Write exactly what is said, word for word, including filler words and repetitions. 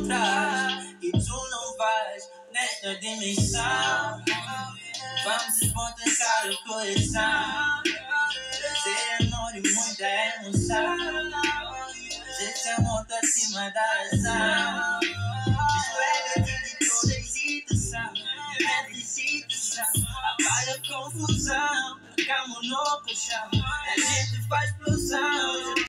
traz e tu não vais nesta dimensão. Vamos hipotecar o coração, trazer amor e muita emoção. Esse amor tá acima da razão. Desprega-te de toda hesitação, mete hesitação, apaga a confusão, calma no colchão, a gente faz explosão.